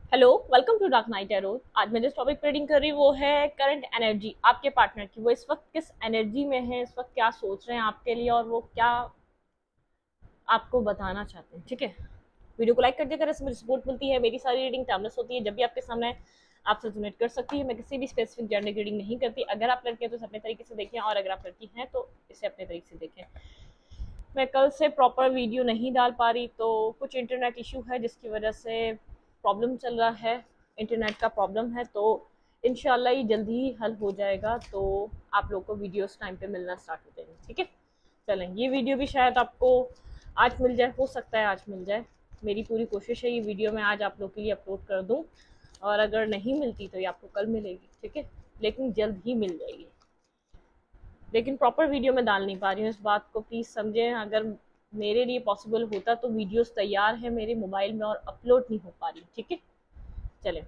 Hello, welcome to dark night arrow. आज मैं जिस टॉपिक पर रीडिंग कर रही हूँ वो है करंट एनर्जी आपके पार्टनर की। वो इस वक्त किस एनर्जी में है, इस वक्त क्या सोच रहे हैं आपके लिए और वो क्या आपको बताना चाहते हैं। ठीक है, वीडियो को लाइक कर दिया करें, इससे मुझे सपोर्ट मिलती है। मेरी सारी रीडिंग टाइमलेस होती है, जब भी आपके सामने आप रेजोनेट कर सकती है। मैं किसी भी स्पेसिफिक जेंडर की रीडिंग नहीं करती। अगर आप लड़के हैं तो इसे अपने तरीके से देखें, और अगर आप लड़की हैं तो इसे अपने तरीके से देखें। मैं कल से प्रॉपर वीडियो नहीं डाल पा रही, तो कुछ इंटरनेट इशू है जिसकी वजह से प्रॉब्लम चल रहा है, इंटरनेट का प्रॉब्लम है। तो इंशाल्लाह ये जल्दी ही हल हो जाएगा, तो आप लोग को वीडियोस टाइम पे मिलना स्टार्ट हो जाएंगे। ठीक है, चलें, ये वीडियो भी शायद आपको आज मिल जाए, हो सकता है आज मिल जाए। मेरी पूरी कोशिश है ये वीडियो मैं आज आप लोग के लिए अपलोड कर दूँ, और अगर नहीं मिलती तो ये आपको कल मिलेगी। ठीक है, लेकिन जल्द ही मिल जाएगी। लेकिन प्रॉपर वीडियो में डाल नहीं पा रही हूँ, इस बात को प्लीज़ समझें। अगर मेरे लिए पॉसिबल होता तो वीडियोस तैयार है मेरे मोबाइल में और अपलोड नहीं हो पा रही। ठीक है, चलें,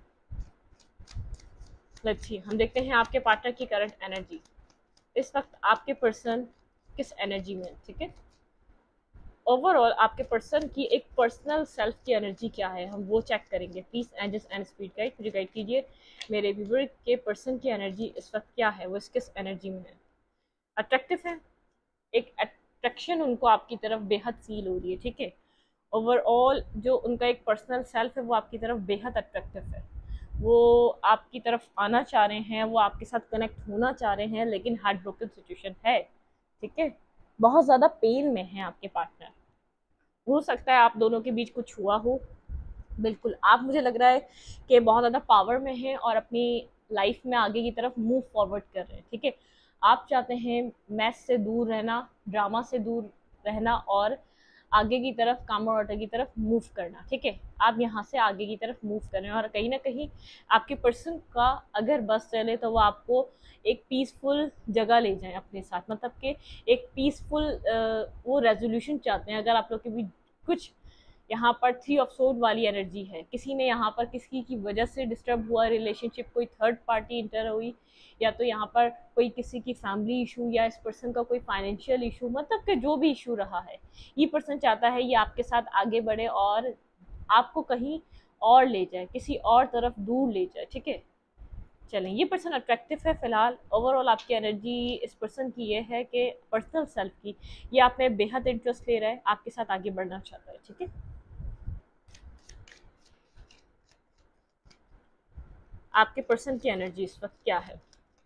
लेट्स सी, हम देखते हैं आपके पार्टनर की करंट एनर्जी। इस वक्त आपके पर्सन किस एनर्जी में है। ठीक है, ओवरऑल आपके पर्सन की एक पर्सनल सेल्फ की एनर्जी क्या है, हम वो चेक करेंगे। Please angels and spirit guide मुझे गाइड कीजिए, मेरे व्यूअर के पर्सन की एनर्जी इस वक्त क्या है, वो किस एनर्जी में है। अट्रैक्टिव है, एक अट्रैक्शन उनको आपकी तरफ बेहद फील हो रही है। ठीक है, ओवरऑल जो उनका एक पर्सनल सेल्फ है वो आपकी तरफ बेहद अट्रैक्टिव है। वो आपकी तरफ आना चाह रहे हैं, वो आपके साथ कनेक्ट होना चाह रहे हैं, लेकिन हार्ट ब्रोकन सिचुएशन है। ठीक है, बहुत ज़्यादा पेन में है आपके पार्टनर। हो सकता है आप दोनों के बीच कुछ हुआ हो। बिल्कुल, आप, मुझे लग रहा है कि बहुत ज़्यादा पावर में हैं और अपनी लाइफ में आगे की तरफ मूव फॉरवर्ड कर रहे हैं। ठीक है, आप चाहते हैं मैस से दूर रहना, ड्रामा से दूर रहना, और आगे की तरफ, काम और ऑर्डर की तरफ मूव करना। ठीक है, आप यहाँ से आगे की तरफ मूव कर रहे हैं, और कहीं ना कहीं आपके पर्सन का अगर बस चले तो वो आपको एक पीसफुल जगह ले जाएं अपने साथ। मतलब कि एक पीसफुल वो रेजोल्यूशन चाहते हैं। अगर आप लोग के बीच कुछ यहाँ पर थ्री ऑफ सोर्ड वाली एनर्जी है, किसी ने यहाँ पर किसी की वजह से डिस्टर्ब हुआ रिलेशनशिप, कोई थर्ड पार्टी इंटर हुई, या तो यहाँ पर कोई किसी की फैमिली इशू, या इस पर्सन का कोई फाइनेंशियल इशू, मतलब कि जो भी इशू रहा है, ये पर्सन चाहता है ये आपके साथ आगे बढ़े और आपको कहीं और ले जाए, किसी और तरफ दूर ले जाए। ठीक है, चलें, ये पर्सन अट्रैक्टिव है फिलहाल। ओवरऑल आपकी एनर्जी इस पर्सन की ये है कि पर्सनल सेल्फ की, ये आप में बेहद इंटरेस्ट ले रहा है, आपके साथ आगे बढ़ना चाहता है। ठीक है, आपके पर्सन की एनर्जी इस वक्त क्या है।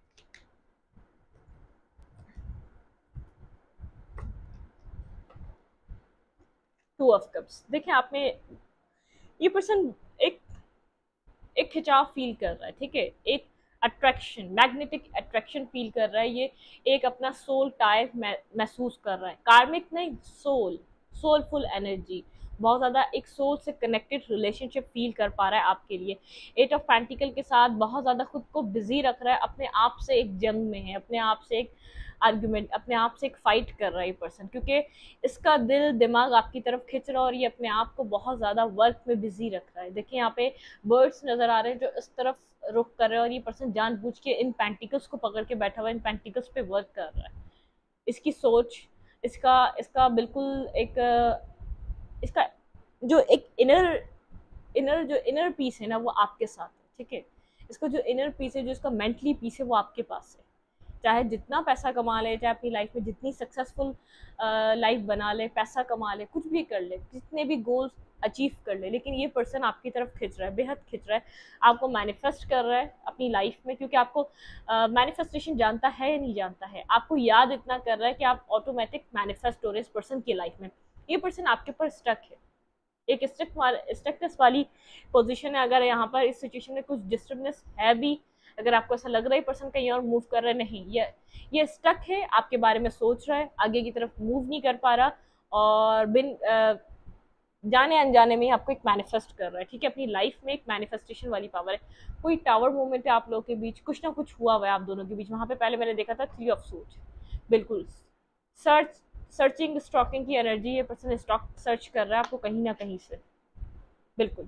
टू ऑफ कप्स, देखें आपने, ये पर्सन एक एक खिंचाव फील कर रहा है। ठीक है, एक अट्रैक्शन, मैग्नेटिक अट्रैक्शन फील कर रहा है। ये एक अपना सोल टाइप महसूस कर रहा है, कार्मिक नहीं, सोल, सोलफुल एनर्जी, बहुत ज़्यादा एक सोल से कनेक्टेड रिलेशनशिप फील कर पा रहा है आपके लिए। एट ऑफ पेंटिकल के साथ बहुत ज़्यादा खुद को बिजी रख रहा है, अपने आप से एक जंग में है, अपने आप से एक आर्ग्यूमेंट, अपने आप से एक फाइट कर रहा है ये पर्सन, क्योंकि इसका दिल दिमाग आपकी तरफ खिंच रहा है और ये अपने आप को बहुत ज़्यादा वर्क में बिजी रख रहा है। देखिए यहाँ पे बर्ड्स नज़र आ रहे हैं जो इस तरफ रुख कर रहे हैं, और ये पर्सन जानबूझ के इन पेंटिकल्स को पकड़ के बैठा हुआ है, इन पेंटिकल्स पे वर्क कर रहा है। इसकी सोच, इसका इसका बिल्कुल एक इसका जो एक इनर इनर जो इनर पीस है ना, वो आपके साथ है। ठीक है, इसका जो इनर पीस है, जो इसका मेंटली पीस है, वो आपके पास है। चाहे जितना पैसा कमा ले, चाहे अपनी लाइफ में जितनी सक्सेसफुल लाइफ बना ले, पैसा कमा ले, कुछ भी कर ले, जितने भी गोल्स अचीव कर ले, लेकिन ये पर्सन आपकी तरफ खिंच रहा है, बेहद खिंच रहा है, आपको मैनिफेस्ट कर रहा है अपनी लाइफ में। क्योंकि आपको मैनिफेस्टेशन जानता है या नहीं जानता है, आपको याद इतना कर रहा है कि आप ऑटोमेटिक मैनिफेस्ट हो रहे हैं इस पर्सन की लाइफ में। ये पर्सन आपके ऊपर स्टक है, एक स्टकनेस वाली पोजीशन है। अगर यहाँ पर इस सिचुएशन में कुछ डिस्टर्बनेस है भी, अगर आपको ऐसा लग रहा है पर्सन कहीं और मूव कर रहा है, नहीं, ये स्टक है, आपके बारे में सोच रहा है, आगे की तरफ मूव नहीं कर पा रहा, और बिन जाने अनजाने में ही आपको एक मैनिफेस्ट कर रहा है। ठीक है, अपनी लाइफ में एक मैनिफेस्टेशन वाली पावर है। कोई टावर मूवमेंट है आप लोगों के बीच, कुछ ना कुछ हुआ हुआ है आप दोनों के बीच। वहां पे पहले मैंने देखा था थ्री ऑफ सूट, बिल्कुल सर्चिंग स्टॉकिंग की एनर्जी, ये पर्सन स्टॉक सर्च कर रहा है आपको कहीं ना कहीं से। बिल्कुल,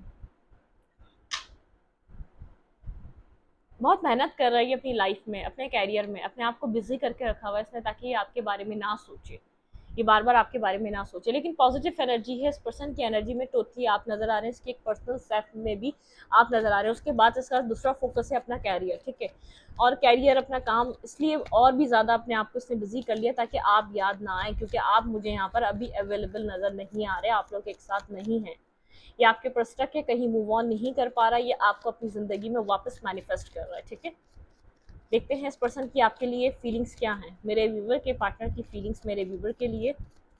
बहुत मेहनत कर रहा है ये अपनी लाइफ में, अपने कैरियर में, अपने आप को बिजी करके रखा हुआ है इसने, ताकि ये आपके बारे में ना सोचे। ये बार बार आपके बारे में ना सोचे, लेकिन पॉजिटिव एनर्जी है इस पर्सन की एनर्जी में, टोटली आप नजर आ रहे हैं, इसकी एक पर्सनल सेल्फ में भी आप नजर आ रहे हैं। उसके बाद इसका दूसरा फोकस है अपना कैरियर, ठीक है, और कैरियर अपना काम इसलिए और भी ज़्यादा अपने आप को इसने बिजी कर लिया ताकि आप याद ना आए, क्योंकि आप मुझे यहाँ पर अभी अवेलेबल नज़र नहीं आ रहे, आप लोग एक साथ नहीं हैं, ये आपके पर स्टक है, कहीं मूव ऑन नहीं कर पा रहा, ये आपको अपनी ज़िंदगी में वापस मैनिफेस्ट कर रहा है, ठीक है। देखते हैं इस पर्सन की आपके लिए फीलिंग्स क्या हैं, मेरे व्यूवर के पार्टनर की फीलिंग्स मेरे व्यूवर के लिए,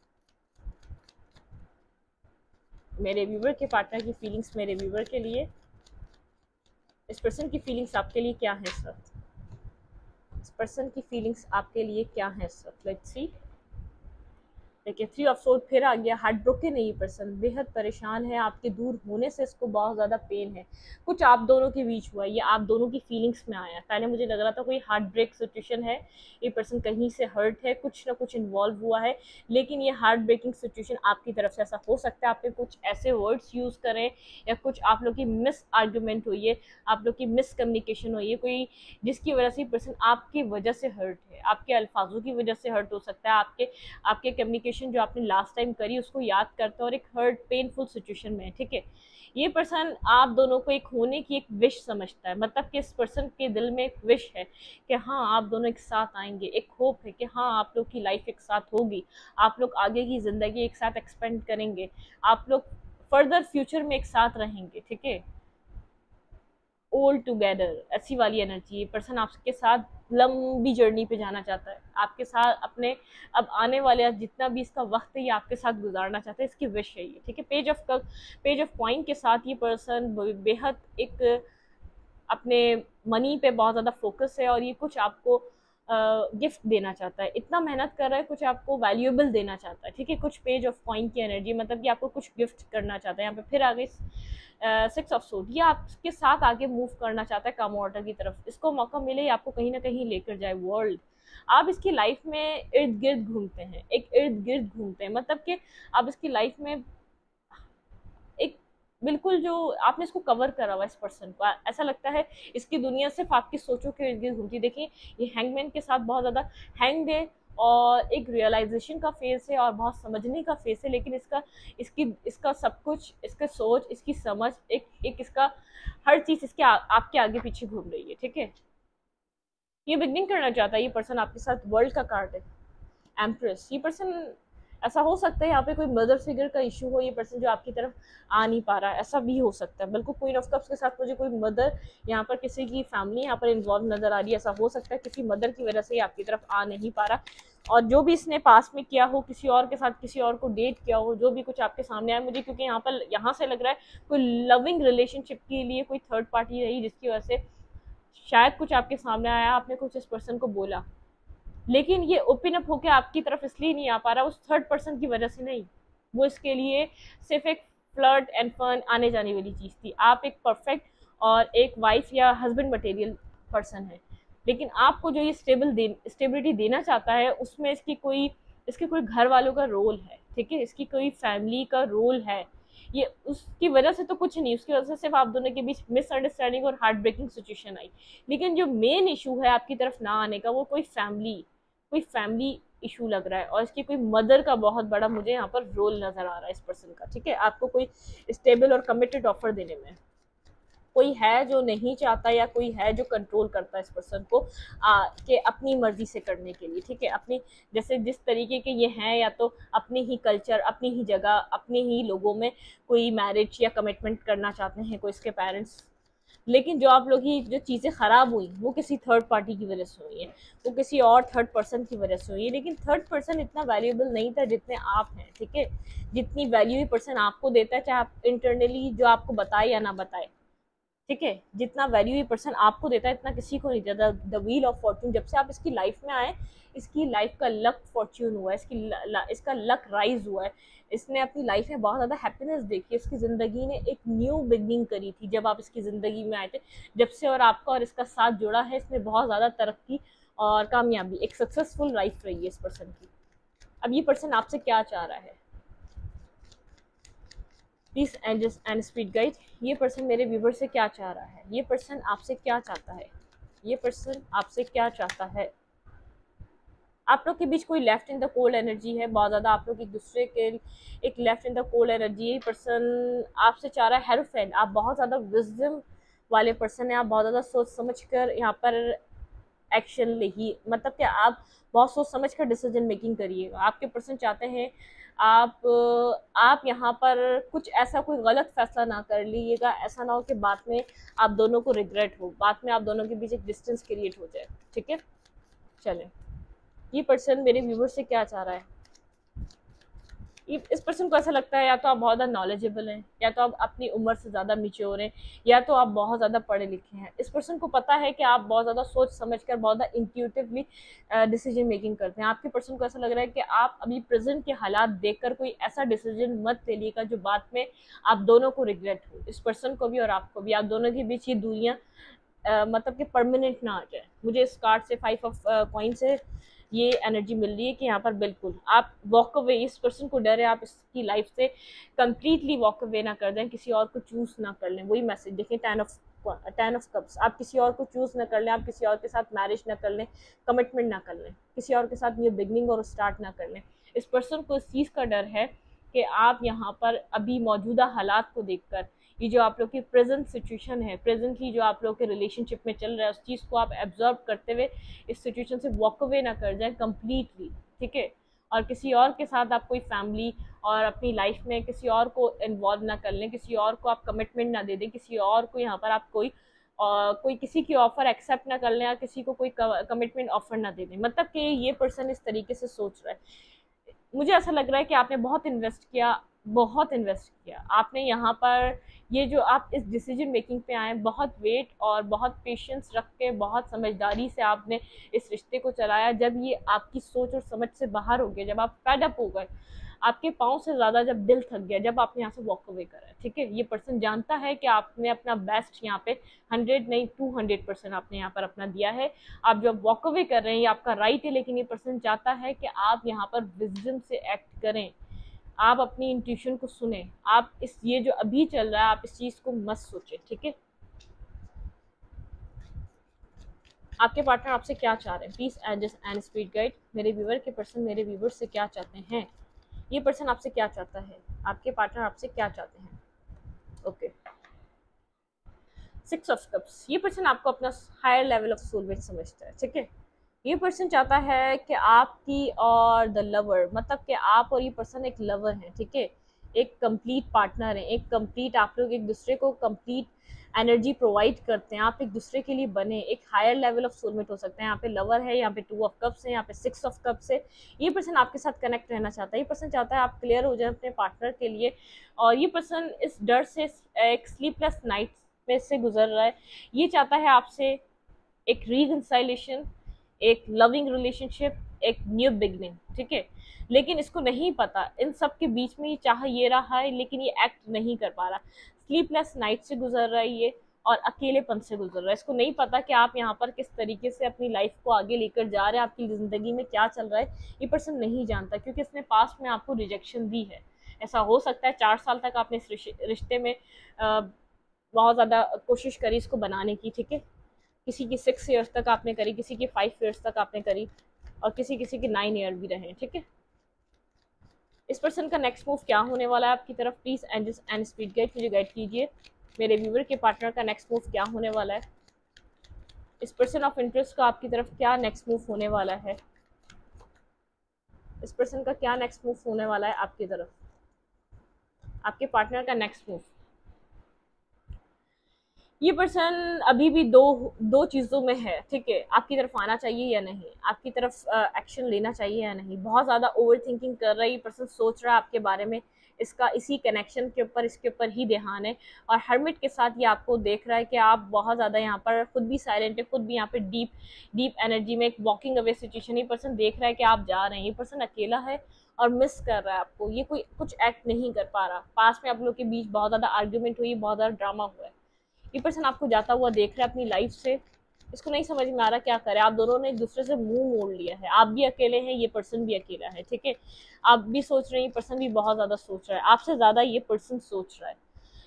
मेरे व्यूवर के पार्टनर की फीलिंग्स मेरे व्यूवर के लिए, इस पर्सन की फीलिंग्स आपके लिए क्या है सर, इस पर्सन की फीलिंग्स आपके लिए क्या है सर, लेट्स सी। देखिए 3 ऑफ सोर्ड फिर आ गया, हार्ट ब्रोकन है ये पर्सन, बेहद परेशान है, आपके दूर होने से इसको बहुत ज़्यादा पेन है, कुछ आप दोनों के बीच हुआ है, ये आप दोनों की फीलिंग्स में आया, पहले मुझे लग रहा था कोई हार्ट ब्रेक सिचुएशन है, ये पर्सन कहीं से हर्ट है, कुछ ना कुछ इन्वॉल्व हुआ है, लेकिन ये हार्ट ब्रेकिंग सिचुएशन आपकी तरफ से ऐसा हो सकता है, आपने कुछ ऐसे वर्ड्स यूज़ करें या कुछ आप लोग की मिस आर्ग्यूमेंट हुई है, आप लोग की मिसकम्युनिकेशन हुई है, कोई जिसकी वजह से पर्सन आपकी वजह से हर्ट है, आपके अल्फाजों की वजह से हर्ट हो सकता है, आपके कम्युनिकेशन जो आपने लास्ट टाइम करी उसको याद करता है और एक हर्ट पेनफुल सिचुएशन में है, ठीक है। ये पर्सन आप दोनों को एक होने की एक विश समझता है, मतलब कि इस पर्सन के दिल में एक विश है कि हाँ आप दोनों एक साथ आएंगे, एक होप है कि हाँ आप लोग की लाइफ एक साथ होगी, आप लोग आगे की ज़िंदगी एक साथ एक्सपेंड करेंगे, आप लोग फर्दर फ्यूचर में एक साथ रहेंगे, ठीक है। ऑल टुगेदर ऐसी वाली एनर्जी, ये पर्सन आपके साथ लंबी जर्नी पे जाना चाहता है, आपके साथ अपने अब आने वाले जितना भी इसका वक्त है ये आपके साथ गुजारना चाहता है, इसकी विश है ये, ठीक है। पेज ऑफ कॉइन के साथ ये पर्सन बेहद एक अपने मनी पे बहुत ज़्यादा फोकस है और ये कुछ आपको गिफ्ट देना चाहता है, इतना मेहनत कर रहा है, कुछ आपको वैल्यूएबल देना चाहता है, ठीक है। कुछ पेज ऑफ कॉइन की एनर्जी, मतलब कि आपको कुछ गिफ्ट करना चाहता है, यहाँ पे फिर आगे 6 ऑफ सोर्ड, ये आपके साथ आगे मूव करना चाहता है काम वाटर की तरफ, इसको मौका मिले आपको कहीं ना कहीं लेकर जाए वर्ल्ड, आप इसकी लाइफ में इर्द गिर्द घूमते हैं, एक इर्द गिर्द घूमते हैं, मतलब कि आप इसकी लाइफ में एक बिल्कुल जो आपने इसको कवर करा हुआ इस पर्सन को, ऐसा लगता है इसकी दुनिया सिर्फ आपकी सोचों के इर्द गिर्द घूमती। देखिए ये हैंगमैन के साथ बहुत ज़्यादा हैंग है और एक रियलाइजेशन का फेस है और बहुत समझने का फेस है, लेकिन इसका सब कुछ, इसका सोच, इसकी समझ, एक इसका हर चीज़ इसके आपके आगे पीछे घूम रही है, ठीक है। ये बिगनिंग करना चाहता है ये पर्सन आपके साथ, वर्ल्ड का कार्ड है एम्प्रेस, ये पर्सन ऐसा हो सकता है यहाँ पे कोई मदर फिगर का इशू हो, ये पर्सन जो आपकी तरफ आ नहीं पा रहा है, ऐसा भी हो सकता है, बिल्कुल क्वीन ऑफ कप्स के साथ मुझे कोई मदर यहाँ पर किसी की फैमिली यहाँ पर इन्वॉल्व नजर आ रही है, ऐसा हो सकता है किसी मदर की वजह से ये आपकी तरफ आ नहीं पा रहा, और जो भी इसने पास में किया हो, किसी और के साथ किसी और को डेट किया हो, जो भी कुछ आपके सामने आया मुझे, क्योंकि यहाँ से लग रहा है कोई लविंग रिलेशनशिप के लिए कोई थर्ड पार्टी रही जिसकी वजह से शायद कुछ आपके सामने आया, आपने कुछ इस पर्सन को बोला, लेकिन ये ओपन अप होकर आपकी तरफ इसलिए नहीं आ पा रहा उस थर्ड पर्सन की वजह से नहीं, वो इसके लिए सिर्फ एक फ्लर्ट एंड फन आने जाने वाली चीज़ थी, आप एक परफेक्ट और एक वाइफ या हस्बैंड मटेरियल पर्सन है, लेकिन आपको जो ये स्टेबिलिटी देना चाहता है उसमें इसके कोई घर वालों का रोल है, ठीक है, इसकी कोई फैमिली का रोल है, ये उसकी वजह से तो कुछ नहीं, उसकी वजह से सिर्फ आप दोनों के बीच मिसअंडरस्टैंडिंग और हार्ट ब्रेकिंग सिचुएशन आई, लेकिन जो मेन इशू है आपकी तरफ ना आने का वो कोई फैमिली इशू लग रहा है, और इसकी कोई मदर का बहुत बड़ा मुझे यहाँ पर रोल नजर आ रहा है इस पर्सन का, ठीक है। आपको कोई स्टेबल और कमिटेड ऑफर देने में कोई है जो नहीं चाहता या कोई है जो कंट्रोल करता है इस पर्सन को कि अपनी मर्जी से करने के लिए, ठीक है, अपनी जैसे जिस तरीके के ये हैं, या तो अपने ही कल्चर, अपनी ही जगह, अपने ही लोगों में कोई मैरिज या कमिटमेंट करना चाहते हैं कोई इसके पेरेंट्स, लेकिन जो आप लोग की जो चीज़ें ख़राब हुई वो किसी थर्ड पार्टी की वजह से हुई है, वो किसी और थर्ड पर्सन की वजह से हुई है, लेकिन थर्ड पर्सन इतना वैल्यूएबल नहीं था जितने आप हैं, ठीक है, जितनी वैल्यू ये पर्सन आपको देता है, चाहे आप इंटरनली जो आपको बताए या ना बताए, ठीक है, जितना वैल्यू ये पर्सन आपको देता है इतना किसी को नहीं देता। द व्हील ऑफ फॉर्च्यून जब से आप इसकी लाइफ में आए, इसकी लाइफ का लक फॉर्च्यून हुआ है, इसका लक राइज हुआ है, इसने अपनी लाइफ में बहुत ज़्यादा हैप्पीनेस देखी, इसकी ज़िंदगी ने एक न्यू बिगनिंग करी थी जब आप इसकी ज़िंदगी में आए थे, जब से और आपका और इसका साथ जुड़ा है, इसने बहुत ज़्यादा तरक्की और कामयाबी, एक सक्सेसफुल लाइफ रही है इस पर्सन की। अब ये पर्सन आपसे क्या चाह रहा है, प्लीज एंड स्पीड गाइड, ये पर्सन मेरे व्यूवर से क्या चाह रहा है, ये पर्सन आपसे क्या चाहता है, ये पर्सन आपसे क्या चाहता है, आप लोग के बीच कोई left in the cold energy है, बहुत ज़्यादा आप लोग एक दूसरे के एक left in the cold energy है। पर्सन आपसे चाह रहा है हेरोफेन, आप बहुत ज़्यादा विजडम वाले पर्सन हैं, आप बहुत ज़्यादा सोच समझ कर यहाँ पर एक्शन ली, मतलब कि आप बहुत सोच समझ कर डिसीजन मेकिंग करिएगा। आपके पर्सन चाहते हैं आप यहाँ पर कुछ ऐसा कोई गलत फैसला ना कर लीजिएगा, ऐसा ना हो कि बाद में आप दोनों को रिग्रेट हो, बाद में आप दोनों के बीच एक डिस्टेंस क्रिएट हो जाए। ठीक है, चलें, ये पर्सन मेरे व्यूवर से क्या चाह रहा है। इस पर्सन को ऐसा लगता है या तो आप बहुत ज़्यादा नॉलेजेबल हैं, या तो आप अपनी उम्र से ज़्यादा मैच्योर हैं, या तो आप बहुत ज़्यादा पढ़े लिखे हैं। इस पर्सन को पता है कि आप बहुत ज़्यादा सोच समझ कर बहुत ज़्यादा इंट्यूटिवली डिसीजन मेकिंग करते हैं। आपके पर्सन को ऐसा लग रहा है कि आप अभी प्रेजेंट के हालात देखकर कोई ऐसा डिसीजन मत ले लीजिएगा जो बाद में आप दोनों को रिग्रेट हो, इस पर्सन को भी और आपको भी। आप दोनों के बीच ये दूरियाँ मतलब कि परमानेंट ना आ जाए। मुझे इस कार्ड से 5 ऑफ कॉइन से ये एनर्जी मिल रही है कि यहाँ पर बिल्कुल आप वॉक अवे, इस पर्सन को डर है आप इसकी लाइफ से कंप्लीटली वॉक अवे ना कर दें, किसी और को चूज ना कर लें। वही मैसेज देखिए, 10 ऑफ कप्स, आप किसी और को चूज ना कर लें, आप किसी और के साथ मैरिज ना कर लें, कमिटमेंट ना कर लें, किसी और के साथ न्यू बिगनिंग और स्टार्ट ना कर लें। इस पर्सन को इस चीज़ का डर है कि आप यहाँ पर अभी मौजूदा हालात को देखकर, ये जो आप लोग की प्रेजेंट सिचुएशन है, प्रेजेंटली जो आप लोग के रिलेशनशिप में चल रहा है, उस चीज़ को आप एब्जॉर्ब करते हुए इस सिचुएशन से वॉक अवे ना कर जाए कम्प्लीटली। ठीक है, और किसी और के साथ आप कोई फैमिली और अपनी लाइफ में किसी और को इन्वॉल्व ना कर लें, किसी और को आप कमिटमेंट ना दे दें, किसी और को यहाँ पर आप कोई किसी की ऑफ़र एक्सेप्ट ना कर लें, या किसी को कोई कमिटमेंट ऑफर ना दे दें। मतलब कि ये पर्सन इस तरीके से सोच रहा है। मुझे ऐसा लग रहा है कि आपने बहुत इन्वेस्ट किया, बहुत इन्वेस्ट किया आपने यहाँ पर। ये जो आप इस डिसीजन मेकिंग पे आए, बहुत वेट और बहुत पेशेंस रख के, बहुत समझदारी से आपने इस रिश्ते को चलाया। जब ये आपकी सोच और समझ से बाहर हो गया, जब आप फेड अप हो गए, आपके पाँव से ज़्यादा जब दिल थक गया, जब आपने यहाँ से वॉक अवे करा, ठीक है, ये पर्सन जानता है कि आपने अपना बेस्ट यहाँ पे 100 नहीं 200% आपने यहाँ पर अपना दिया है। आप जो वॉक अवे कर रहे हैं ये आपका राइट है, लेकिन ये पर्सन चाहता है कि आप यहाँ पर विजडम से एक्ट करें, आप अपनी इंट्यूशन को सुने। आप इस ये जो अभी चल रहा है आप इस चीज़ को मत सोचें। ठीक है, आपके पार्टनर आपसे क्या चाह रहे हैं, please adjust and speed guide. मेरे व्यूवर के पर्सन मेरे व्यूवर से क्या चाहते हैं, ये पर्सन आपसे क्या चाहता है, आपके पार्टनर आपसे क्या चाहते हैं। ओके, 6 ऑफ कप्स, ये पर्सन आपको अपना हायर लेवल ऑफ सोलमेट समझता है। ठीक है, ये पर्सन चाहता है कि आपकी और द लवर, मतलब कि आप और ये पर्सन एक लवर है, ठीक है, एक कंप्लीट पार्टनर है, एक कंप्लीट, आप लोग एक दूसरे को कंप्लीट एनर्जी प्रोवाइड करते हैं, आप एक दूसरे के लिए बने, एक हायर लेवल ऑफ सोलमेट हो सकते हैं। यहाँ पे लवर है, यहाँ पे 2 ऑफ कप्स है, यहाँ पे 6 ऑफ कप्स है। ये पर्सन आपके साथ कनेक्ट रहना चाहता है, ये पर्सन चाहता है आप क्लियर हो जाए अपने पार्टनर के लिए, और ये पर्सन इस डर से एक स्लीपलेस नाइट में से गुजर रहा है। ये चाहता है आपसे एक रिकंसाइलेशन, एक लविंग रिलेशनशिप, एक न्यू बिगनिंग। ठीक है, लेकिन इसको नहीं पता, इन सब के बीच में ये चाह ये रहा है, लेकिन ये एक्ट नहीं कर पा रहा। स्लीपलेस नाइट से गुजर रहा है ये, और अकेलेपन से गुजर रहा है। इसको नहीं पता कि आप यहाँ पर किस तरीके से अपनी लाइफ को आगे लेकर जा रहे हैं, आपकी ज़िंदगी में क्या चल रहा है, ये पर्सन नहीं जानता, क्योंकि इसने पास्ट में आपको रिजेक्शन दी है। ऐसा हो सकता है 4 साल तक आपने इस रिश्ते में बहुत ज़्यादा कोशिश करी इसको बनाने की। ठीक है, किसी की 6 ईयर्स तक आपने करी, किसी की 5 ईयर्स तक आपने करी, और किसी किसी के 9 ईयर भी रहे। ठीक है, इस पर्सन का नेक्स्ट मूव क्या होने वाला है आपकी तरफ, प्लीज एंड स्पीड गाइड मुझे गाइड कीजिए। मेरे व्यूवर के पार्टनर का नेक्स्ट मूव क्या होने वाला है, इस पर्सन ऑफ इंटरेस्ट का आपकी तरफ क्या नेक्स्ट मूव होने वाला है, इस पर्सन का क्या नेक्स्ट मूव होने वाला है आपकी तरफ, आपके पार्टनर का नेक्स्ट मूव। ये पर्सन अभी भी दो चीज़ों में है। ठीक है, आपकी तरफ आना चाहिए या नहीं, आपकी तरफ एक्शन लेना चाहिए या नहीं, बहुत ज़्यादा ओवर थिंकिंग कर रहा है ये पर्सन, सोच रहा है आपके बारे में, इसका इसी कनेक्शन के ऊपर, इसके ऊपर ही ध्यान है। और हर्मिट के साथ ये आपको देख रहा है कि आप बहुत ज़्यादा यहाँ पर खुद भी साइलेंट है, खुद भी यहाँ पे डीप एनर्जी में एक वॉकिंग अवे सिचुएशन। ये पर्सन देख रहा है कि आप जा रहे हैं, ये पर्सन अकेला है और मिस कर रहा है आपको, ये कोई कुछ एक्ट नहीं कर पा रहा। पास में आप लोग के बीच बहुत ज़्यादा आर्ग्यूमेंट हुई, बहुत ज़्यादा ड्रामा हुआ है, ये पर्सन आपको जाता हुआ देख रहा है अपनी लाइफ से, इसको नहीं समझ में आ रहा क्या करे। आप दोनों ने एक दूसरे से मुंह मोड़ लिया है, आप भी अकेले हैं, ये पर्सन भी अकेला है। ठीक है, आप भी सोच रहे हैं, ये पर्सन भी बहुत ज़्यादा सोच रहा है, आपसे ज़्यादा ये पर्सन सोच रहा है।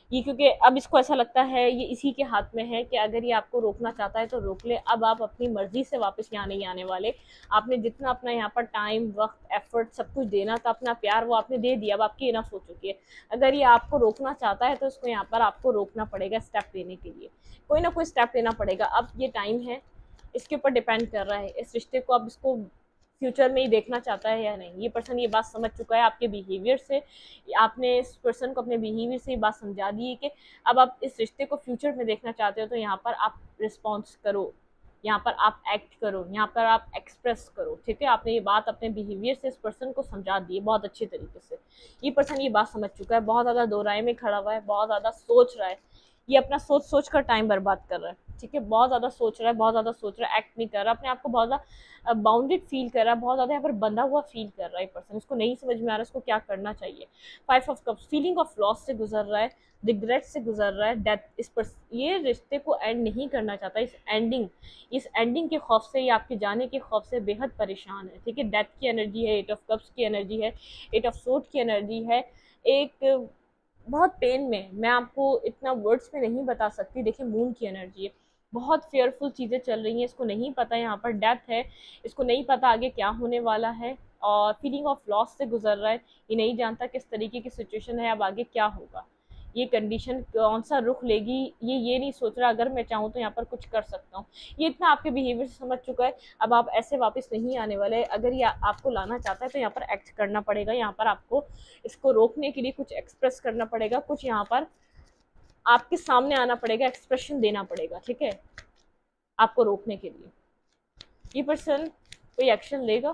ये क्योंकि अब इसको ऐसा लगता है ये इसी के हाथ में है कि अगर ये आपको रोकना चाहता है तो रोक ले। अब आप अपनी मर्जी से वापस यहाँ नहीं आने वाले। आपने जितना अपना यहाँ पर टाइम, वक्त, एफर्ट सब कुछ देना था, अपना प्यार, वो आपने दे दिया। अब आपकी इनफ हो चुकी है। अगर ये आपको रोकना चाहता है तो उसको यहाँ पर आपको रोकना पड़ेगा। स्टेप लेने के लिए कोई ना कोई स्टेप लेना पड़ेगा। अब ये टाइम है, इसके ऊपर डिपेंड कर रहा है इस रिश्ते को अब इसको फ्यूचर में ही देखना चाहता है या नहीं। ये पर्सन ये बात समझ चुका है आपके बिहेवियर से। आपने इस पर्सन को अपने बिहेवियर से ये बात समझा दी है कि अब आप इस रिश्ते को फ्यूचर में देखना चाहते हो, तो यहाँ पर आप रिस्पॉन्स करो, यहाँ पर आप एक्ट करो, यहाँ पर आप एक्सप्रेस करो। ठीक है, आपने ये बात अपने बिहेवियर से इस पर्सन को समझा दी है बहुत अच्छे तरीके से। ये पर्सन ये बात समझ चुका है, बहुत ज़्यादा दो राय में खड़ा हुआ है, बहुत ज़्यादा सोच रहा है। ये अपना सोच सोच कर टाइम बर्बाद कर रहा है। ठीक है, बहुत ज़्यादा सोच रहा है, बहुत ज़्यादा सोच रहा है, एक्ट नहीं कर रहा, अपने आप को बहुत ज़्यादा बाउंडेड फील कर रहा है, बहुत ज़्यादा यहाँ पर बंधा हुआ फील कर रहा है पर्सन। इसको नहीं समझ में आ रहा है इसको क्या करना चाहिए। 5 of cups, feeling of loss से गुजर रहा है, रिग्रेट से गुजर रहा है, डेथ। ये रिश्ते को एंड नहीं करना चाहता। इस एंडिंग के खौफ से, या आपके जाने के खौफ से बेहद परेशान है। ठीक है, डेथ की एनर्जी है, 8 ऑफ कप्स की एनर्जी है, 8 ऑफ सोर्ड की एनर्जी है। एक बहुत पेन में, मैं आपको इतना वर्ड्स में नहीं बता सकती। देखिए, मून की एनर्जी है, बहुत फेयरफुल चीज़ें चल रही हैं। इसको नहीं पता यहाँ पर डेथ है, इसको नहीं पता आगे क्या होने वाला है, और फीलिंग ऑफ लॉस से गुजर रहा है। ये नहीं जानता किस तरीके की सिचुएशन है, अब आगे क्या होगा, ये कंडीशन कौन सा रुख लेगी। ये नहीं सोच रहा अगर मैं चाहूँ तो यहाँ पर कुछ कर सकता हूँ। ये इतना आपके बिहेवियर से समझ चुका है। अब आप ऐसे वापस नहीं आने वाले। अगर ये आपको लाना चाहता है तो यहाँ पर एक्ट करना पड़ेगा। यहाँ पर आपको इसको रोकने के लिए कुछ एक्सप्रेस करना पड़ेगा, कुछ यहाँ पर आपके सामने आना पड़ेगा, एक्सप्रेशन देना पड़ेगा। ठीक है, आपको रोकने के लिए ये पर्सन कोई एक्शन लेगा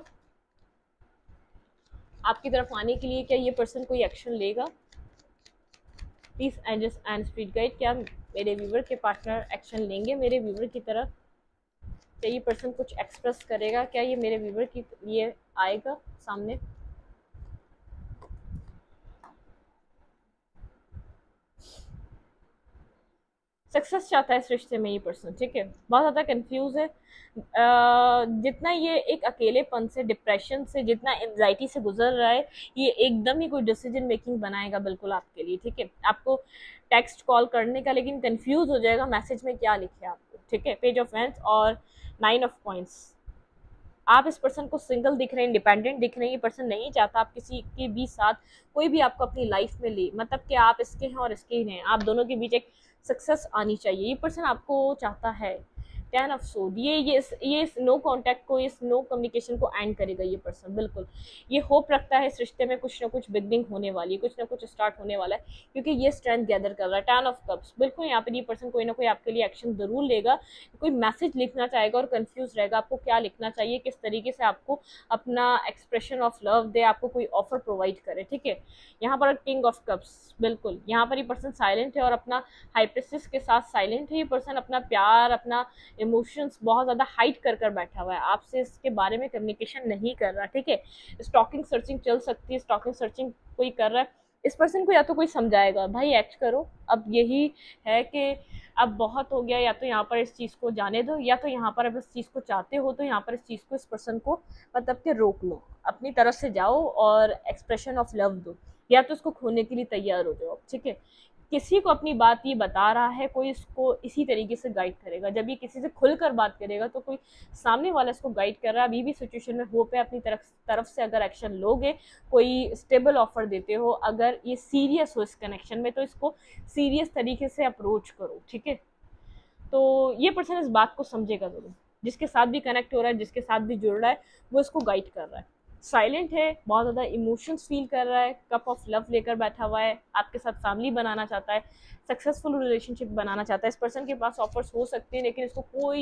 आपकी तरफ आने के लिए। क्या ये पर्सन कोई एक्शन लेगा? Please angels and spirit guide, क्या मेरे व्यूवर के पार्टनर एक्शन लेंगे मेरे व्यूवर की तरफ? क्या ये पर्सन कुछ एक्सप्रेस करेगा? क्या ये मेरे व्यूवर के लिए आएगा सामने? सक्सेस चाहता है इस रिश्ते में ये पर्सन। ठीक है, बहुत ज़्यादा कंफ्यूज है। जितना ये एक अकेलेपन से, डिप्रेशन से, जितना एंजाइटी से गुजर रहा है, ये एकदम ही कोई डिसीजन मेकिंग बनाएगा बिल्कुल आपके लिए। ठीक है, आपको टेक्स्ट कॉल करने का, लेकिन कंफ्यूज हो जाएगा मैसेज में क्या लिखे आपको। ठीक है, पेज ऑफ हैंड्स और 9 ऑफ कॉइंस। आप इस पर्सन को सिंगल दिख रहे हैं, इंडिपेंडेंट दिख रहे हैं। ये पर्सन नहीं चाहता आप किसी के भी साथ, कोई भी आपको अपनी लाइफ में ले, मतलब कि आप इसके हैं और इसके ही हैं। आप दोनों के बीच एक सक्सेस आनी चाहिए। ये पर्सन आपको चाहता है। 10 ऑफ सोर्ड, ये इस नो कांटेक्ट को, इस नो कम्युनिकेशन को एंड करेगा ये पर्सन बिल्कुल। ये होप रखता है इस रिश्ते में कुछ ना कुछ बिगनिंग होने वाली है, कुछ ना कुछ स्टार्ट होने वाला है, क्योंकि ये स्ट्रेंथ गैदर कर रहा है। 10 ऑफ कप्स, बिल्कुल यहाँ पर ये पर्सन कोई ना कोई आपके लिए एक्शन जरूर लेगा, कोई मैसेज लिखना चाहेगा और कंफ्यूज रहेगा आपको क्या लिखना चाहिए, किस तरीके से आपको अपना एक्सप्रेशन ऑफ लव दे, आपको कोई ऑफर प्रोवाइड करे। ठीक है, यहाँ पर किंग ऑफ कप्स, बिल्कुल यहाँ पर ये पर्सन साइलेंट है और अपना हाइप्रिस्टिस के साथ साइलेंट है। ये पर्सन अपना प्यार, अपना इमोशंस बहुत ज़्यादा हाइड कर कर बैठा हुआ है, आपसे इसके बारे में कम्युनिकेशन नहीं कर रहा। ठीक है, स्टॉकिंग सर्चिंग चल सकती है, स्टॉकिंग सर्चिंग कोई कर रहा है। इस पर्सन को या तो कोई समझाएगा भाई एक्ट करो, अब यही है कि अब बहुत हो गया, या तो यहाँ पर इस चीज़ को जाने दो, या तो यहाँ पर अब इस चीज़ को चाहते हो तो यहाँ पर इस चीज़ को, इस पर्सन को मतलब कि रोक लो, अपनी तरफ से जाओ और एक्सप्रेशन ऑफ लव दो, या तो इसको खोने के लिए तैयार हो जाओ। ठीक है, किसी को अपनी बात ये बता रहा है, कोई इसको इसी तरीके से गाइड करेगा। जब ये किसी से खुलकर बात करेगा तो कोई सामने वाला इसको गाइड कर रहा है। अभी भी सिचुएशन में होप है, अपनी तरफ से अगर एक्शन लोगे, कोई स्टेबल ऑफर देते हो, अगर ये सीरियस हो इस कनेक्शन में, तो इसको सीरियस तरीके से अप्रोच करो। ठीक है, तो ये पर्सन इस बात को समझेगा जरूर। जिसके साथ भी कनेक्ट हो रहा है, जिसके साथ भी जुड़ रहा है, वो इसको गाइड कर रहा है। साइलेंट है, बहुत ज़्यादा इमोशंस फील कर रहा है, कप ऑफ लव लेकर बैठा हुआ है, आपके साथ फैमिली बनाना चाहता है, सक्सेसफुल रिलेशनशिप बनाना चाहता है। इस पर्सन के पास ऑफर्स हो सकते हैं, लेकिन इसको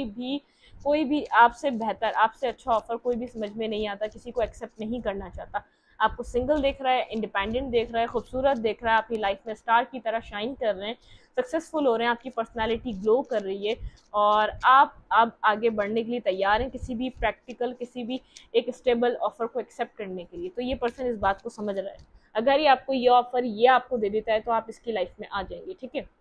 कोई भी आपसे बेहतर, आपसे अच्छा ऑफर कोई भी समझ में नहीं आता, किसी को एक्सेप्ट नहीं करना चाहता। आपको सिंगल देख रहा है, इंडिपेंडेंट देख रहा है, खूबसूरत देख रहा है, आपकी लाइफ में स्टार की तरह शाइन कर रहे हैं, सक्सेसफुल हो रहे हैं, आपकी पर्सनैलिटी ग्लो कर रही है, और आप अब आगे बढ़ने के लिए तैयार हैं, किसी भी प्रैक्टिकल, किसी भी एक स्टेबल ऑफर को एक्सेप्ट करने के लिए। तो ये पर्सन इस बात को समझ रहा है। अगर ये आपको ये ऑफर ये आपको दे देता है तो आप इसकी लाइफ में आ जाएंगे। ठीक है,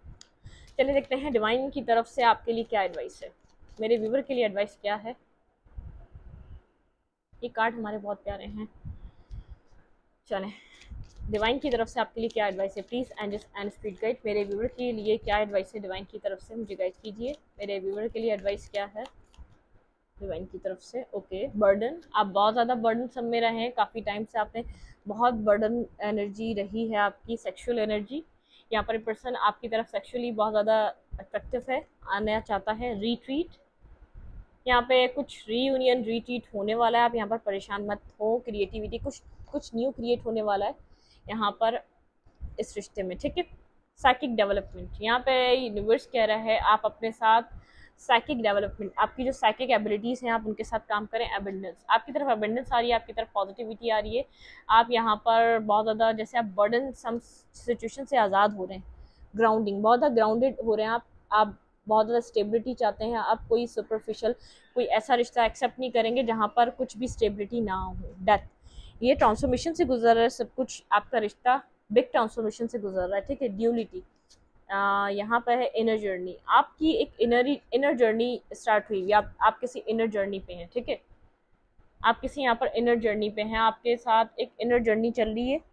चलिए देखते हैं डिवाइन की तरफ से आपके लिए क्या एडवाइस है, मेरे व्यूवर के लिए एडवाइस क्या है। ये कार्ड हमारे बहुत प्यारे हैं। चलें, डिवाइन की तरफ से आपके लिए क्या एडवाइस है please, angels and spirit guide, मेरे व्यूवर के लिए क्या एडवाइस है डिवाइन की तरफ से, मुझे गाइड कीजिए। मेरे व्यूवर के लिए एडवाइस क्या है डिवाइन की तरफ से। ओके, बर्डन, आप बहुत ज़्यादा बर्डन सब में रहे हैं, काफ़ी टाइम से आपने बहुत बर्डन एनर्जी रही है आपकी, सेक्सुअल एनर्जी। यहाँ पर पर्सन आपकी तरफ सेक्सुअली बहुत ज़्यादा अट्रैक्टिव है, आना चाहता है। रिट्रीट, यहाँ पे कुछ रीयूनियन रिट्रीट होने वाला है, आप यहाँ पर परेशान मत हो। क्रिएटिविटी, कुछ कुछ न्यू क्रिएट होने वाला है यहाँ पर इस रिश्ते में, ठीक है। साइकिक डेवलपमेंट, यहाँ पे यूनिवर्स कह रहा है आप अपने साथ साइकिक डेवलपमेंट, आपकी जो साइकिक एबिलिटीज़ हैं आप उनके साथ काम करें। एबेंडेंस, आपकी तरफ एबेंडेंस आ रही है, आपकी तरफ पॉजिटिविटी आ रही है। आप यहाँ पर बहुत ज़्यादा, जैसे आप बर्डन सम सिचुएशन से आज़ाद हो रहे हैं। ग्राउंडिंग, बहुत ज़्यादा ग्राउंडेड हो रहे हैं आप बहुत ज़्यादा स्टेबिलिटी चाहते हैं। आप कोई सुपरफिशियल, कोई ऐसा रिश्ता एक्सेप्ट नहीं करेंगे जहाँ पर कुछ भी स्टेबिलिटी ना हो। डेथ, ये ट्रांसफॉर्मेशन से गुजर रहा है सब कुछ, आपका रिश्ता बिग ट्रांसफॉर्मेशन से गुजर रहा है, ठीक है। ड्यूलिटी, यहाँ पर है इनर जर्नी, आपकी एक इनर जर्नी स्टार्ट हुई, आप किसी इनर जर्नी पे हैं, ठीक है। आप किसी यहाँ पर इनर जर्नी पे हैं, आपके साथ एक इनर जर्नी चल रही है।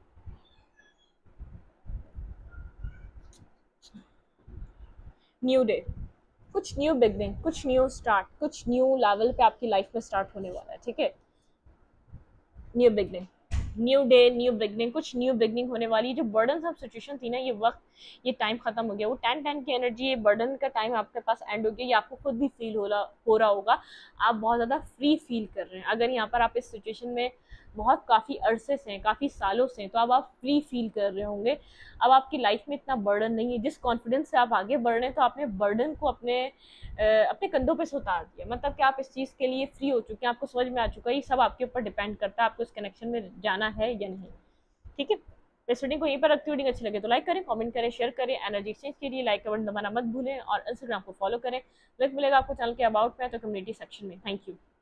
न्यू डे, कुछ न्यू बिगनिंग, कुछ न्यू स्टार्ट, कुछ न्यू लेवल पे आपकी लाइफ में स्टार्ट होने वाला है, ठीक है। New beginning, new day, new beginning, कुछ न्यू बिगनिंग होने वाली। जो बर्डन ऑफ सिचुएशन थी ना, ये वक्त, ये टाइम खत्म हो गया। वो 10-10 की एनर्जी, ये बर्डन का टाइम आपके पास एंड हो गया। ये आपको खुद भी फील हो रहा होगा, आप बहुत ज़्यादा फ्री फील कर रहे हैं। अगर यहाँ पर आप इस सिचुएशन में बहुत काफ़ी अरसे से हैं, काफ़ी सालों से हैं, तो अब आप फ्री फील कर रहे होंगे। अब आपकी लाइफ में इतना बर्डन नहीं है। जिस कॉन्फिडेंस से आप आगे बढ़ रहे हैं, तो आपने बर्डन को अपने कंधों पे से उतार दिया, मतलब कि आप इस चीज़ के लिए फ्री हो चुके हैं। आपको समझ में आ चुका है ये सब आपके ऊपर डिपेंड करता है, आपको इस कनेक्शन में जाना है या नहीं, ठीक है। इस वीडियो को यहीं पर रखती, वीडियो अच्छी लगे तो लाइक करें, कमेंट करें, शेयर करें। एनर्जी एक्सचेंज के लिए लाइक कमेंट दबाना मत भूलें, और इंस्टाग्राम को फॉलो करें। लिंक मिलेगा आपको चैनल के अबाउट में, तो कम्युनिटी सेक्शन में। Thank you.